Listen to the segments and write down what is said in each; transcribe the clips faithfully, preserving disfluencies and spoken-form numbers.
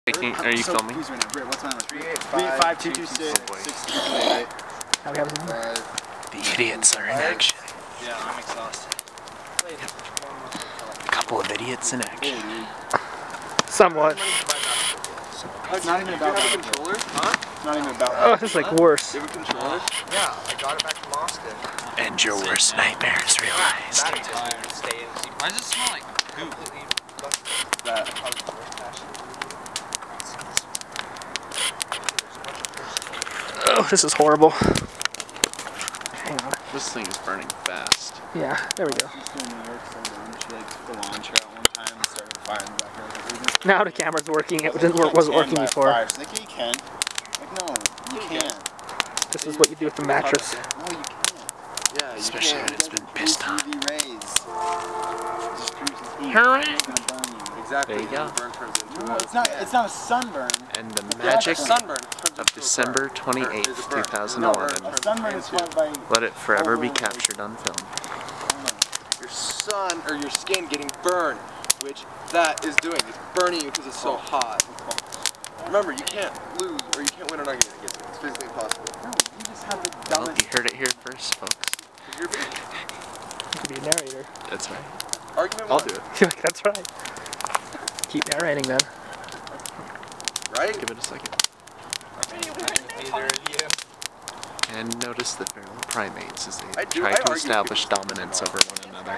Taking, are you so, filming? What's my number? three eight five two two six six two eight. Now we have his number. The idiots are in action. Yeah, I'm exhausted. A couple of idiots in action. Somewhat. It's not even about the controller? Huh? It's not even about Oh, this is like worse. Do you have a controller? Yeah, I got it back from Austin. And your worst nightmares realized. Why does it smell like poop? That. Oh, this is horrible. Hang on. This thing is burning fast. Yeah, there we go. She's doing New York so long. She like took the lawn chair at one time and started a fire in the backyard. Now the camera's working. It didn't work. Wasn't working before. She's like, yeah, you can. Like, no, you can't. This is what you do with the mattress. No, you can't. Yeah, you Especially can't. when it's been pissed on. U V rays. Just produces heat. Hurry. It's gonna burn you. Exactly. There you go. Burn turns into No, it's not. It's not a sunburn. And the magic sunburn of December twenty-eighth, two thousand eleven. A sunburn is caused by. Let it forever be captured on film. your sun or your skin getting burned, which that is doing. It's burning you because it's so hot. Remember, you can't lose or you can't win an argument against it. It's physically impossible. No, you just have the Well, dumbest. you heard it here first, folks. You could be a narrator. That's right. Argument I'll one. do it. You're like, that's right. Keep narrating then. Right? Give it a second. And notice the feral primates as they I do- try I to argue establish people- dominance over one another.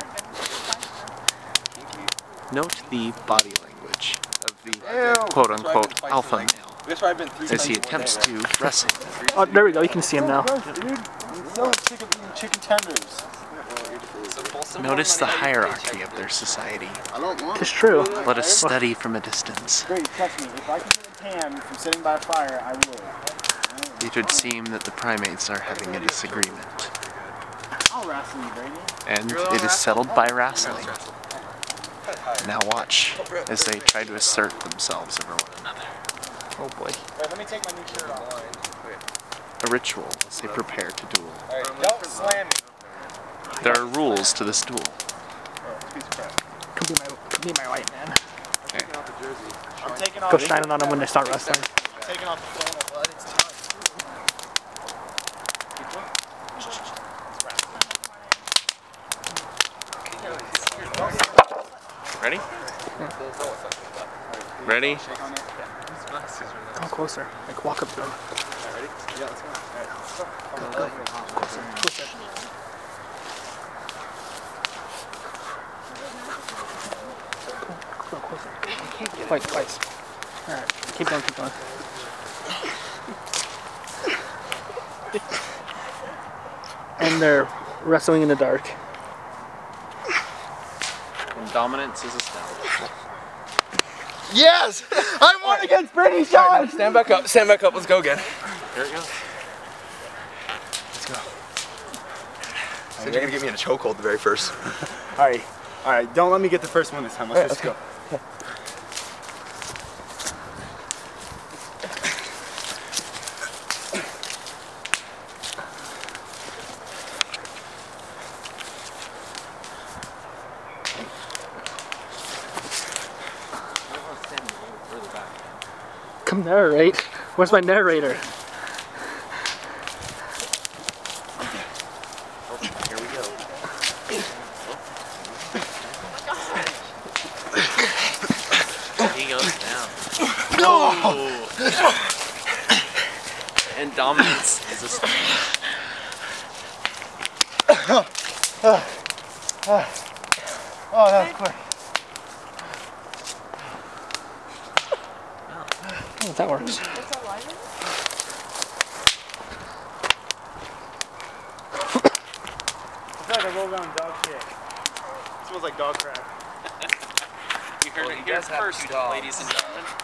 Note the body language of the quote-unquote alpha male That's why I've been three as he times in one attempts day, right? to wrestle. Oh, there we go. You can see him now. Gross, dude. I'm so sick of eating chicken tenders. Notice the hierarchy of their society. I don't want It's true. Let us study from a distance. Great, trust me. If I could get a tan from sitting by a fire, I would. It would seem that the primates are having a disagreement. I'll wrestle you, Brady. And it is settled by wrestling. Now watch as they try to assert themselves over one another. Oh boy. Right, let me take my new shirt off. A ritual as they prepare to duel. Alright, don't slam me. There are rules to this duel. Come be my, come be my white man. Okay. I'm taking off. Go shining on them when they start wrestling. I'm taking off the phone, but it's time. Ready? Ready? Come closer. Like walk up to him. Ready? Yeah, let's go. Go, go. Closer. Closer. Go closer. Wait, twice. Alright. Keep going, keep going. And they're wrestling in the dark. And dominance is established. Yes! I won against Brittany Shaw! Stand back up, stand back up, let's go again. Here it goes. Let's go. Said you're gonna get me in a chokehold the very first. Alright, alright, don't let me get the first one this time. Let's Alright, just let's go. Come narrate. Where's my narrator? Here we go. He goes down. Oh! And dominance is established. Oh, that was quick. Oh, that works. I feel like I rolled down dog shit. It smells like dog crap. You heard it here first, ladies and gentlemen.